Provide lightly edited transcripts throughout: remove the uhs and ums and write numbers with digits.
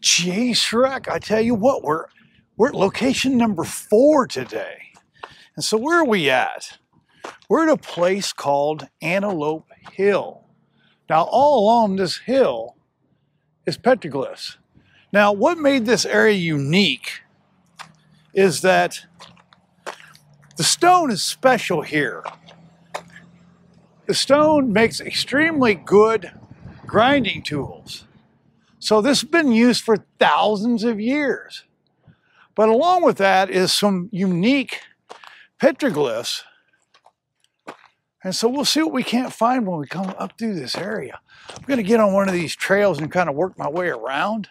Gee, Shrek, I tell you what, we're at location number 4 today. And so where are we at? We're at a place called Antelope Hill. Now, all along this hill is petroglyphs. Now, what made this area unique is that the stone is special here. The stone makes extremely good grinding tools. So this has been used for thousands of years. But along with that is some unique petroglyphs. And so we'll see what we can't find when we come up through this area. I'm going to get on one of these trails and kind of work my way around.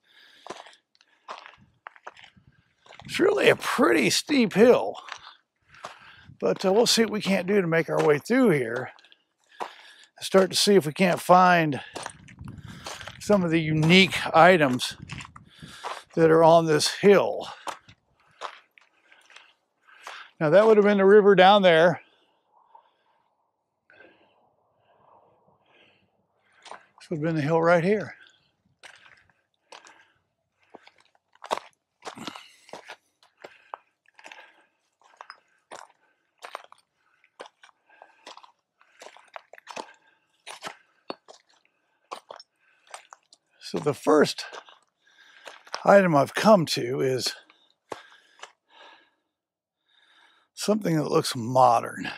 It's really a pretty steep hill. But we'll see what we can't do to make our way through here. Start to see if we can't find some of the unique items that are on this hill. Now that would have been the river down there. This would have been the hill right here. So the first item I've come to is something that looks modern.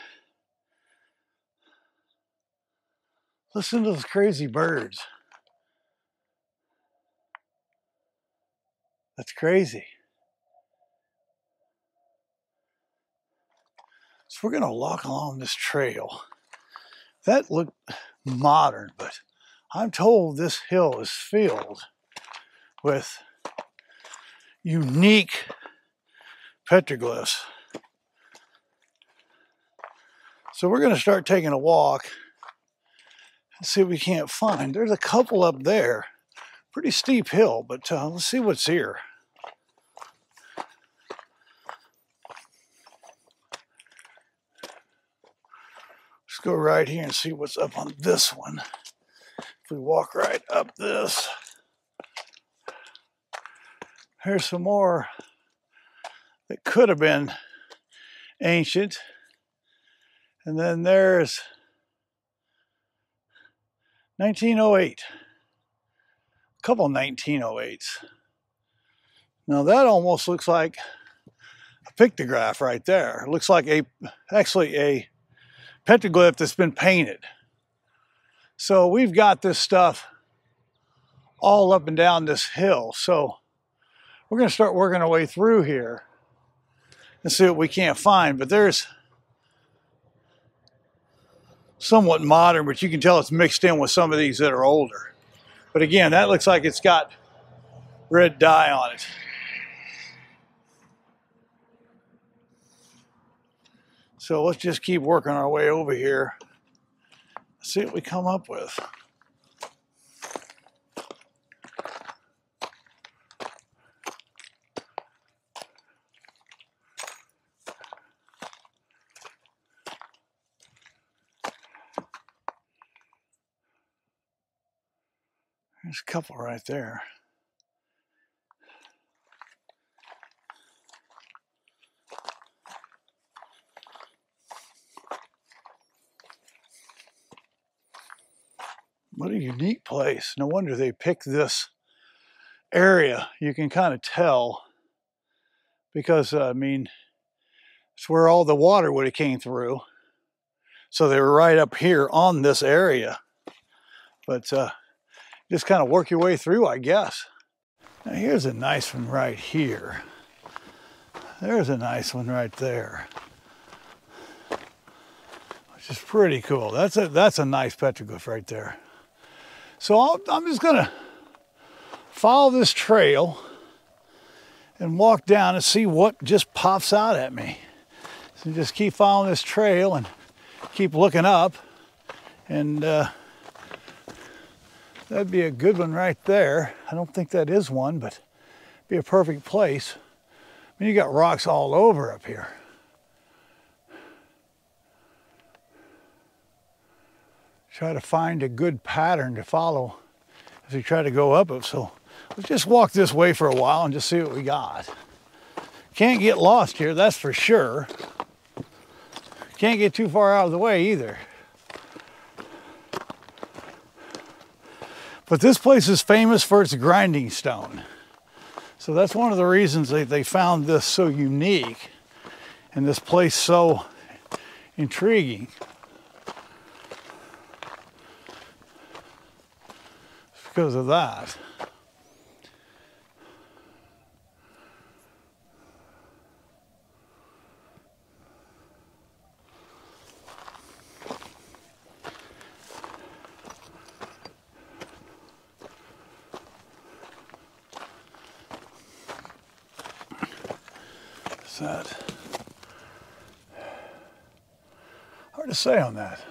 Listen to those crazy birds. That's crazy. So we're going to walk along this trail. That looked modern, but I'm told this hill is filled with unique petroglyphs. So we're going to start taking a walk and see what we can't find. There's a couple up there. Pretty steep hill, but let's see what's here. Let's go right here and see what's up on this one. If we walk right up this, here's some more that could have been ancient. And then there's 1908. A couple 1908s. Now that almost looks like a pictograph right there. It looks like actually a petroglyph that's been painted. So we've got this stuff all up and down this hill. So we're going to start working our way through here and see what we can't find. But there's somewhat modern, but you can tell it's mixed in with some of these that are older. But again, that looks like it's got red dye on it. So let's just keep working our way over here. See what we come up with. There's a couple right there. What a unique place. No wonder they picked this area. You can kind of tell because, I mean, it's where all the water would have came through. So they were right up here on this area. But just kind of work your way through, I guess. Now here's a nice one right here. There's a nice one right there. Which is pretty cool. That's a nice petroglyph right there. So I'm just gonna follow this trail and walk down and see what just pops out at me. So just keep following this trail and keep looking up, and that'd be a good one right there. I don't think that is one, but it'd be a perfect place. I mean, you got rocks all over up here. Try to find a good pattern to follow as we try to go up it. So Let's just walk this way for a while and just see what we got. Can't get lost here, that's for sure. Can't get too far out of the way either. But this place is famous for its grinding stone. So that's one of the reasons they found this so unique and this place so intriguing. It's because of that. That hard to say on that.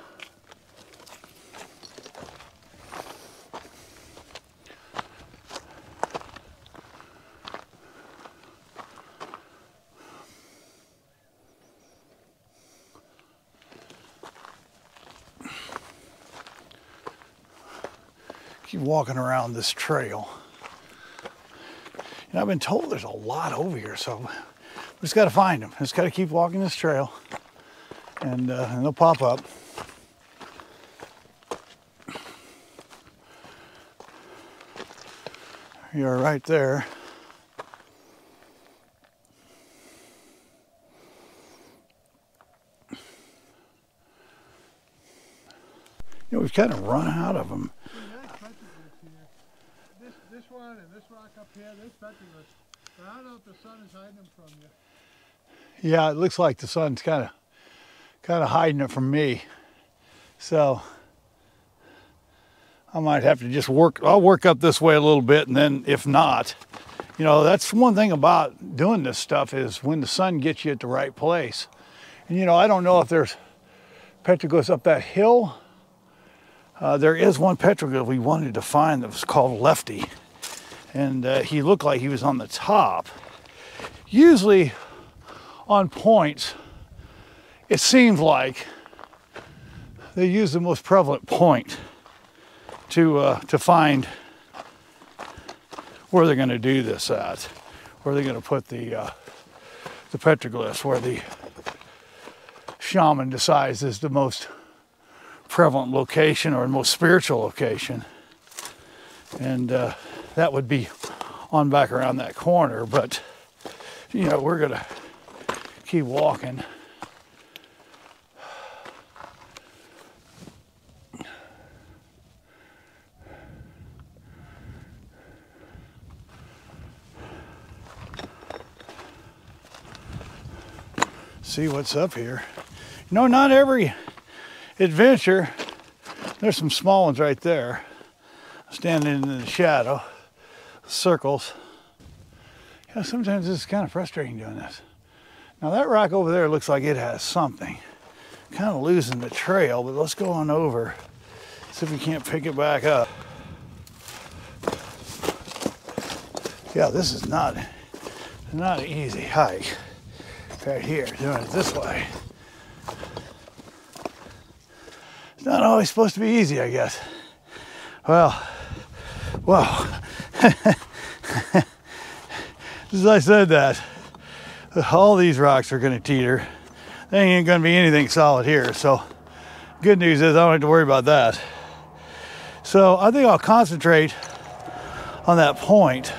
Keep walking around this trail. And I've been told there's a lot over here, so we just got to find them. Just got to keep walking this trail, and they'll pop up. You're right there. You know, we've kind of run out of them. This one and this rock up here, there's petroglyphs. But I don't know if the sun is hiding them from you. Yeah, it looks like the sun's kind of hiding it from me. So I might have to just I'll work up this way a little bit, and then if not, you know, that's one thing about doing this stuff is when the sun gets you at the right place. And you know, I don't know if there's petroglyphs up that hill. There is one petroglyph we wanted to find that was called Lefty. And he looked like he was on the top. Usually on points, it seems like they use the most prevalent point to find where they're going to do this at, where they're going to put the petroglyphs, where the shaman decides is the most prevalent location or the most spiritual location. And that would be on back around that corner, but you know, we're gonna keep walking. See what's up here. You know, not every adventure, there's some small ones right there, standing in the shadow, circles. Yeah, sometimes it's kind of frustrating doing this. Now that rock over there looks like it has something. Kind of losing the trail, but let's go on over, see if we can't pick it back up. Yeah, this is not an easy hike right here, doing it this way. It's not always supposed to be easy, I guess. Well, as I said that, all these rocks are going to teeter. There ain't going to be anything solid here, so good news is I don't have to worry about that. So I think I'll concentrate on that point.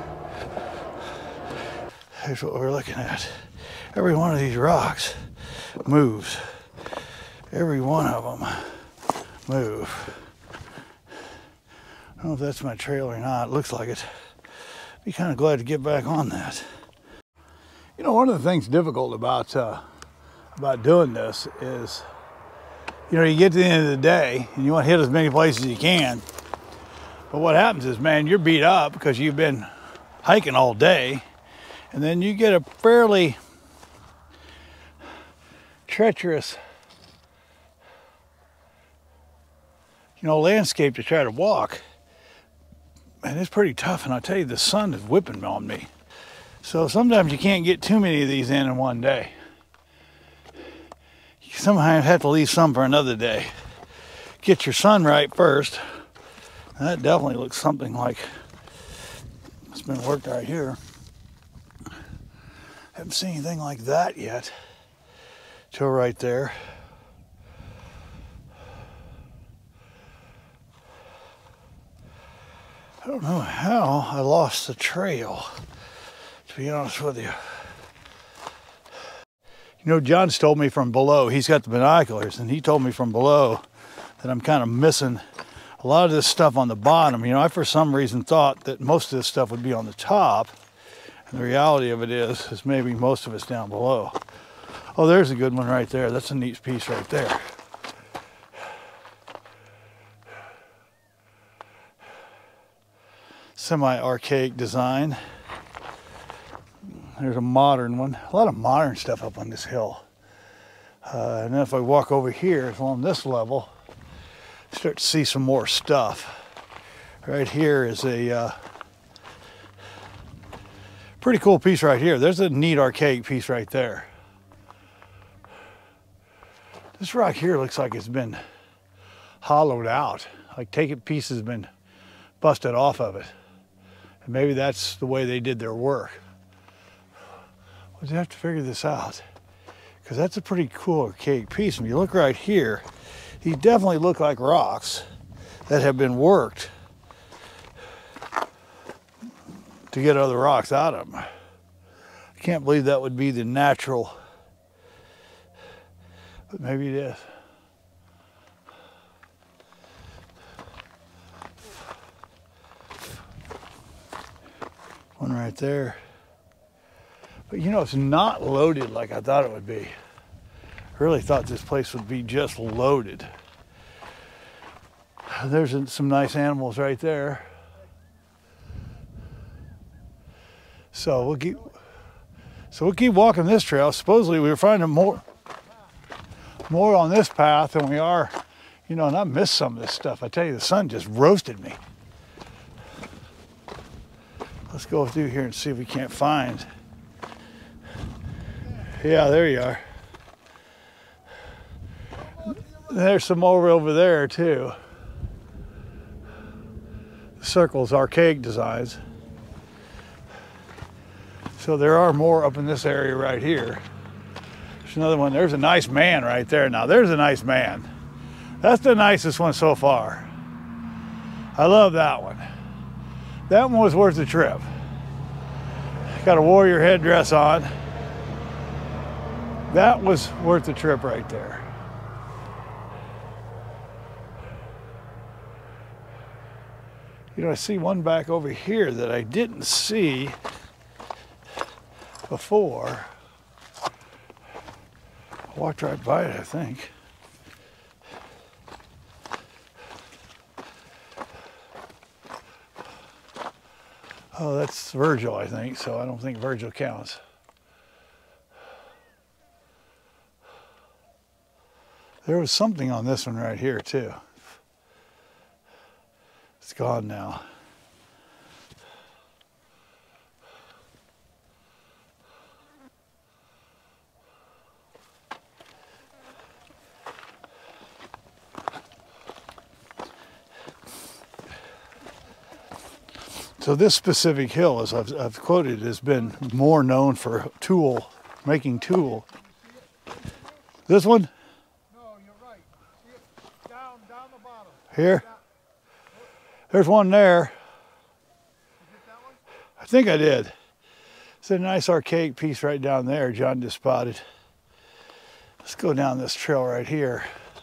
Here's what we're looking at. Every one of these rocks moves. Every one of them move. I don't know if that's my trail or not. It looks like it. Be kind of glad to get back on that. You know, one of the things difficult about doing this is, you know, you get to the end of the day and you want to hit as many places as you can. But what happens is, man, you're beat up because you've been hiking all day, and then you get a fairly treacherous, you know, landscape to try to walk. And it's pretty tough, and I'll tell you, the sun is whipping on me. So sometimes you can't get too many of these in one day. You sometimes have to leave some for another day. Get your sun right first. That definitely looks something like been worked right here. Haven't seen anything like that yet. Till right there. I don't know how I lost the trail, to be honest with you. You know, John's told me from below, he's got the binoculars, and he told me from below that I'm kind of missing a lot of this stuff on the bottom. You know, I for some reason thought that most of this stuff would be on the top, and the reality of it is maybe most of it's down below. Oh, there's a good one right there. That's a neat piece right there. Semi-archaic design. There's a modern one. A lot of modern stuff up on this hill. And then if I walk over here along this level, start to see some more stuff. Right here is a pretty cool piece right here. There's a neat archaic piece right there. This rock here looks like it's been hollowed out. Like pieces have been busted off of it. And maybe that's the way they did their work. We'll have to figure this out, because that's a pretty cool archaic piece. And if you look right here, these definitely look like rocks that have been worked to get other rocks out of them. I can't believe that would be the natural, but maybe it is. One right there. But you know, it's not loaded like I thought it would be. I really thought this place would be just loaded. There's some nice animals right there. So we'll keep walking this trail. Supposedly we were finding more on this path than we are, you know, and I missed some of this stuff. I tell you, the sun just roasted me. Let's go through here and see if we can't find. Yeah, there you are. There's some more over there too. The circles, archaic designs. So there are more up in this area right here. There's another one. There's a nice man right there. Now there's a nice man. That's the nicest one so far. I love that one. That one was worth the trip. Got a warrior headdress on. That was worth the trip right there. You know, I see one back over here that I didn't see before. I walked right by it, I think. Oh, that's Virgil, I think, so I don't think Virgil counts. There was something on this one right here, too. It's gone now. So this specific hill, as I've quoted, has been more known for making tool. This one? No, you're right. See it down the bottom. Here? There's one there. You get that one? I think I did. It's a nice archaic piece right down there John just spotted. Let's go down this trail right here.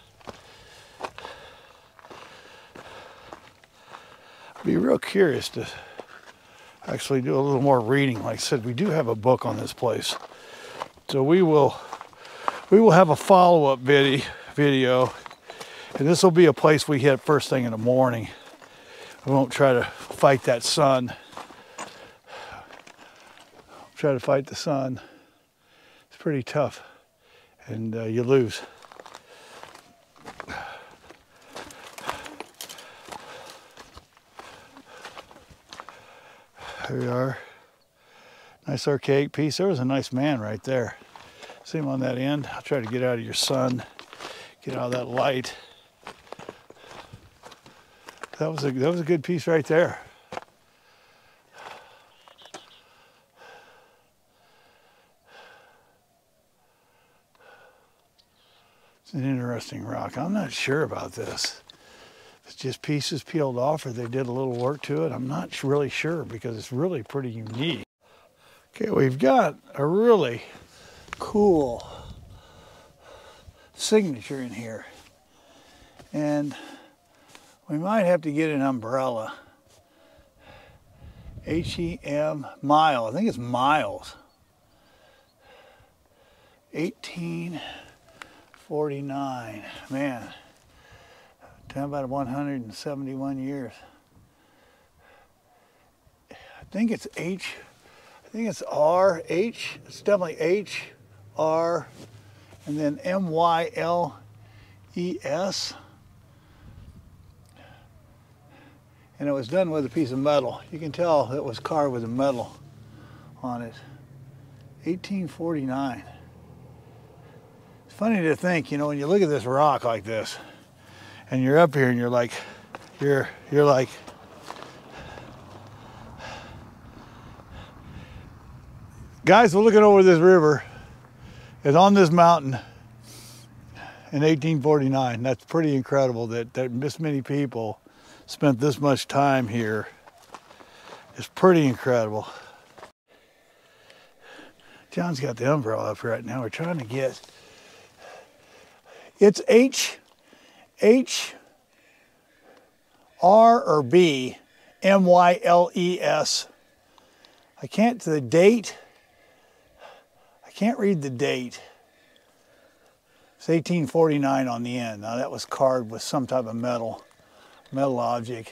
I'd be real curious to actually do a little more reading. Like I said, we do have a book on this place. So we will have a follow-up video, and this will be a place we hit first thing in the morning. I won't try to fight that sun. Try to fight the sun. It's pretty tough, and you lose. Here we are. Nice archaic piece. There was a nice man right there. See him on that end? I'll try to get out of your sun, get out of that light. That was a good piece right there. It's an interesting rock. I'm not sure about this. If it's just pieces peeled off or they did a little work to it. I'm not really sure because it's really pretty unique. Okay, we've got a really cool signature in here. And we might have to get an umbrella. H-E-M, mile. I think it's miles. 1849. Man, talking about 171 years. I think it's H. I think it's R, H. It's definitely H, R, and then M-Y-L-E-S. And it was done with a piece of metal. You can tell it was carved with a metal on it. 1849. It's funny to think, you know, when you look at this rock like this, and you're up here and you're like, you're like, guys were looking over this river is on this mountain in 1849. That's pretty incredible that this many people spent this much time here. It's pretty incredible. John's got the umbrella up right now. We're trying to get, it's H, R or B, M-Y-L-E-S. I can't, the date, I can't read the date. It's 1849 on the end. Now that was carved with some type of metal object.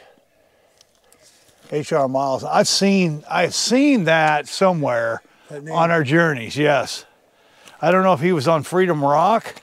H.R. Miles. I've seen that somewhere on our journeys, yes. I don't know if he was on Freedom Rock,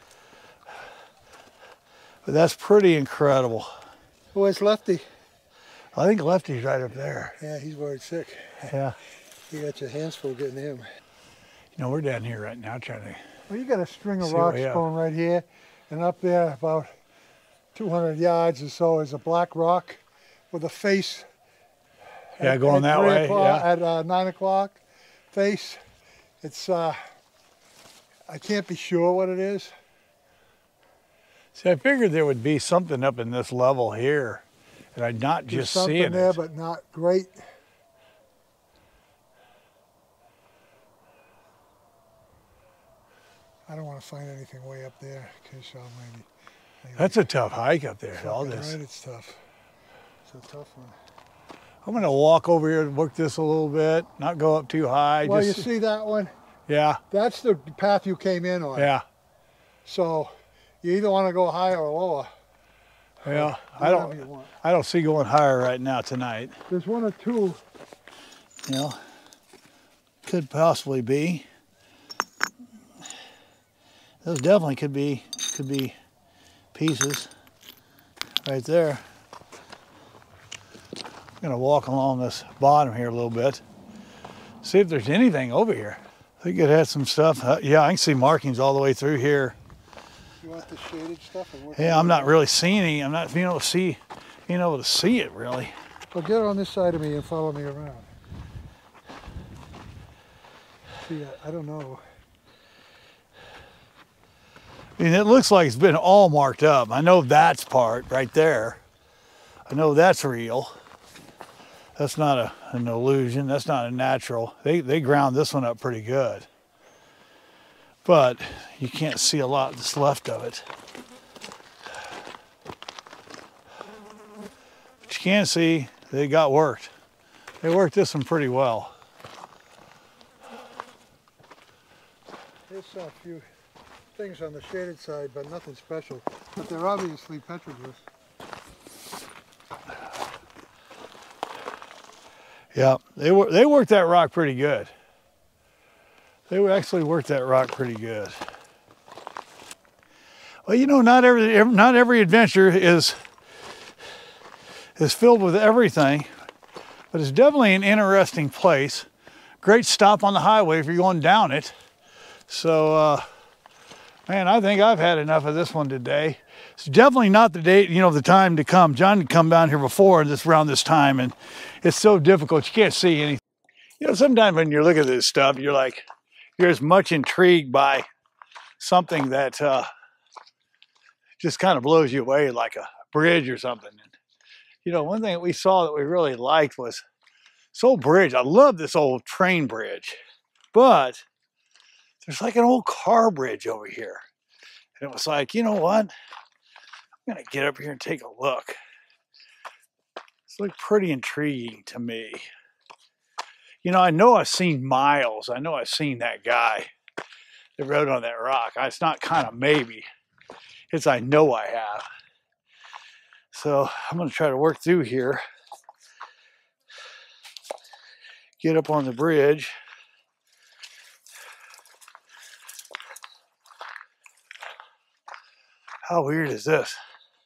but that's pretty incredible. Where's Lefty? I think Lefty's right up there. Yeah, he's worried sick. Yeah. You got your hands full getting him. You know, we're down here right now trying to... Well, you got a string of rocks going right here, and up there about 200 yards or so is a black rock with a face. Yeah, going that way. Yeah. At 9 o'clock, face. It's, I can't be sure what it is. See, I figured there would be something up in this level here, and I'd not just seeing it. Something there, but not great. I don't want to find anything way up there, because maybe. That's a tough hike up there. All this. Right, it's tough. It's a tough one. I'm going to walk over here and work this a little bit, not go up too high. Well, just... you see that one? Yeah. That's the path you came in on. Yeah. So you either want to go higher or lower. Yeah, I don't see going higher right now tonight. There's one or two. You know, could possibly be. Those definitely could be pieces right there. I'm gonna walk along this bottom here a little bit, see if there's anything over here. I think it had some stuff. Yeah, I can see markings all the way through here. You want the shaded stuff? Yeah, I'm not really seeing any. I'm not being able to see it really. Well, get on this side of me and follow me around. See, I don't know. I mean, it looks like it's been all marked up. I know that's part right there. I know that's real. That's not an illusion. That's not a natural. They ground this one up pretty good. But you can't see a lot that's left of it. But you can see they got worked. They worked this one pretty well. There's a few things on the shaded side, but nothing special. But they're obviously petroglyphs. Yeah, they worked that rock pretty good. They actually worked that rock pretty good. Well, you know, not every adventure is filled with everything, but it's definitely an interesting place. Great stop on the highway if you're going down it. So, man, I think I've had enough of this one today. It's definitely not the day, you know, the time to come. John had come down here before around this time, and it's so difficult. You can't see anything. You know, sometimes when you're looking at this stuff, you're as much intrigued by something that just kind of blows you away like a bridge or something. And, you know, one thing that we saw that we really liked was this old bridge. I love this old train bridge, but there's like an old car bridge over here. And it was like, you know what? I'm gonna get up here and take a look. It's like pretty intriguing to me. You know I've seen Miles. I know I've seen that guy that rode on that rock. It's not kind of maybe. It's I know I have. So I'm gonna try to work through here. Get up on the bridge. How weird is this?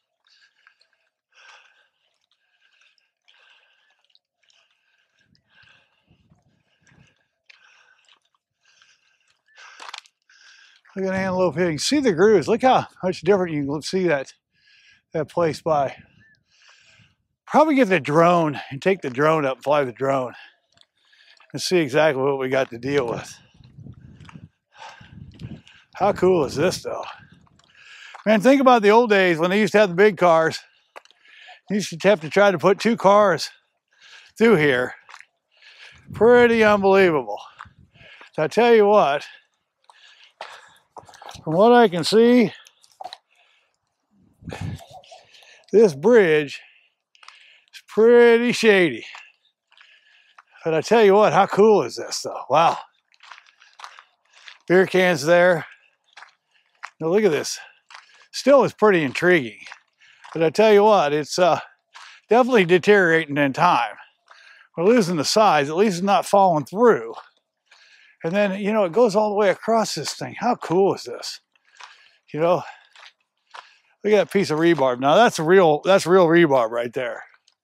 Look at antelope hitting. See the grooves. Look how much different you can see that place by. Probably get the drone and take the drone up and fly the drone and see exactly what we got to deal with. How cool is this though? Man, think about the old days when they used to have the big cars. You used to have to try to put 2 cars through here. Pretty unbelievable. So I tell you what, from what I can see, this bridge is pretty shady. But I tell you what, how cool is this though? Wow. Beer cans there. Now look at this. Still is pretty intriguing. But I tell you what, it's definitely deteriorating in time. We're losing the size. At least it's not falling through. And then, you know, it goes all the way across this thing. How cool is this? You know, look at that piece of rebarb. Now that's real rebarb right there.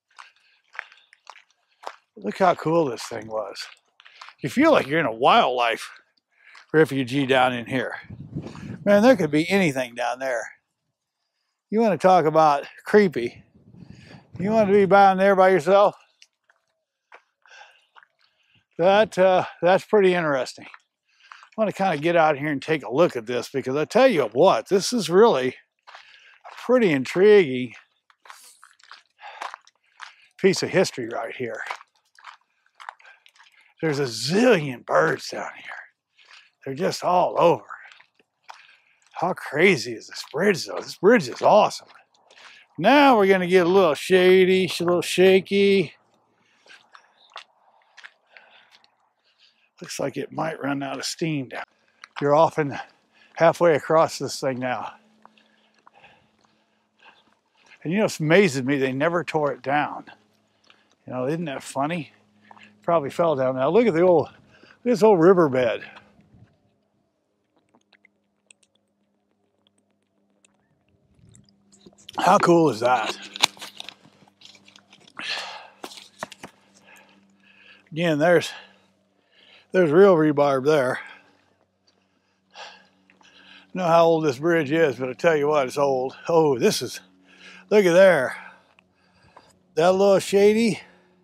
Look how cool this thing was. You feel like you're in a wildlife refugee down in here. Man, there could be anything down there. You want to talk about creepy. You want to be down there by yourself? That's pretty interesting. I want to kind of get out here and take a look at this because I tell you what, this is really a pretty intriguing piece of history right here. There's a zillion birds down here. They're just all over. How crazy is this bridge though? This bridge is awesome. Now we're gonna get a little shady, a little shaky. Looks like it might run out of steam down. You're often halfway across this thing now. And you know, it amazes me they never tore it down. You know, isn't that funny? Probably fell down. Now look at this old riverbed. How cool is that? Again, there's real rebarb there. I don't know how old this bridge is, but I tell you what, it's old. Oh, look at there. That little shady.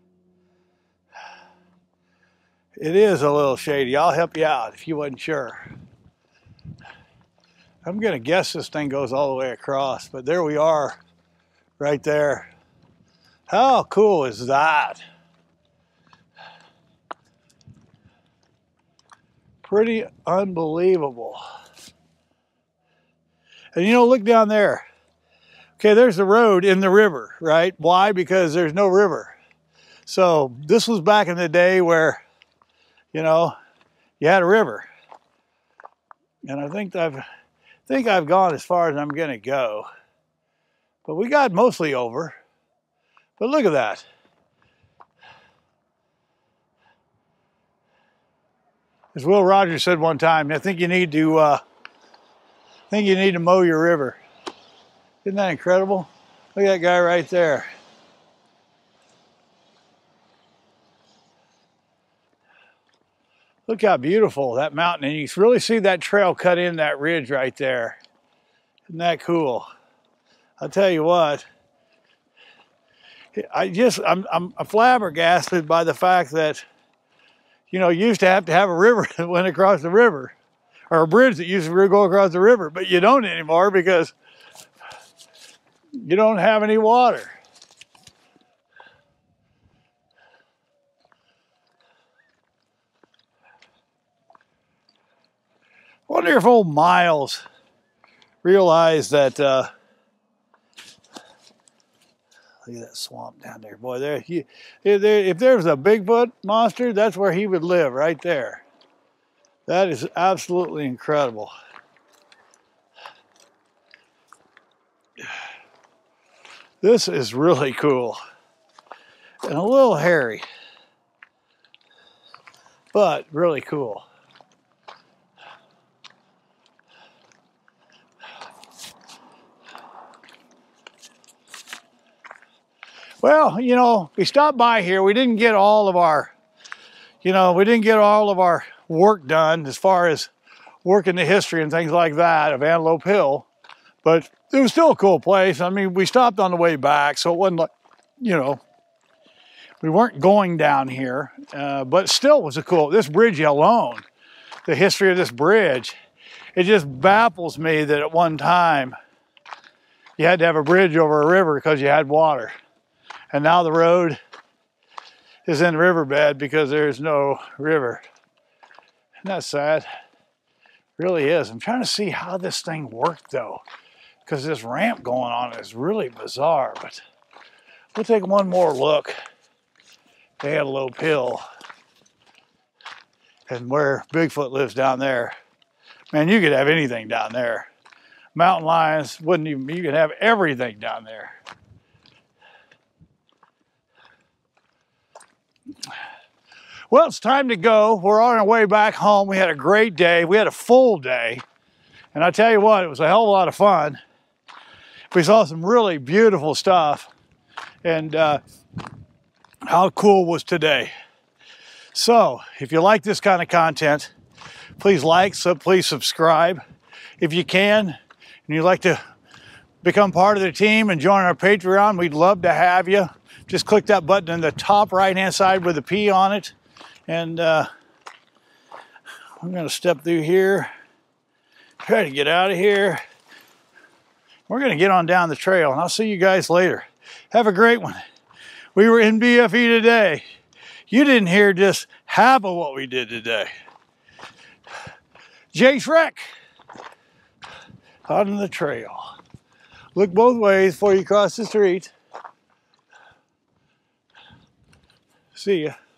It is a little shady. I'll help you out if you wasn't sure. I'm gonna guess this thing goes all the way across, but there we are, right there. How cool is that? Pretty unbelievable. And you know, look down there. Okay, there's the road in the river, right? Why? Because there's no river. So this was back in the day where, you know, you had a river. And I think I've gone as far as I'm gonna go. But we got mostly over. But look at that. As Will Rogers said one time, I think you need to mow your river. Isn't that incredible? Look at that guy right there. Look how beautiful that mountain, and you can really see that trail cut in that ridge right there. Isn't that cool? I'll tell you what, I'm flabbergasted by the fact that, you know, you used to have a river that went across the river, or a bridge that used to go across the river, but you don't anymore because you don't have any water. I wonder if old Miles realized that, look at that swamp down there. Boy, if there's a Bigfoot monster, that's where he would live, right there. That is absolutely incredible. This is really cool. And a little hairy, but really cool. Well, you know, we stopped by here. We didn't get all of our, work done as far as working the history and things like that of Antelope Hill, but it was still a cool place. I mean, we stopped on the way back, so it wasn't like, we weren't going down here, but it still was a cool, this bridge alone, the history of this bridge, it just baffles me that at one time you had to have a bridge over a river because you had water. And now the road is in the riverbed because there's no river. Isn't that sad? Really is. I'm trying to see how this thing worked though, because this ramp going on is really bizarre. But we'll take one more look at Antelope Hill and where Bigfoot lives down there. Man, you could have anything down there. Mountain lions wouldn't even, you could have everything down there. Well, it's time to go. We're on our way back home. We had a great day. We had a full day. And I tell you what, it was a hell of a lot of fun. We saw some really beautiful stuff. And how cool was today? So, if you like this kind of content, please please subscribe. If you can, and you'd like to become part of the team and join our Patreon, we'd love to have you. Just click that button in the top right-hand side with a P on it. And I'm going to step through here, try to get out of here. We're going to get on down the trail, and I'll see you guys later. Have a great one. We were in BFE today. You didn't hear just half of what we did today. Jay Shrek out on the trail. Look both ways before you cross the street. See ya.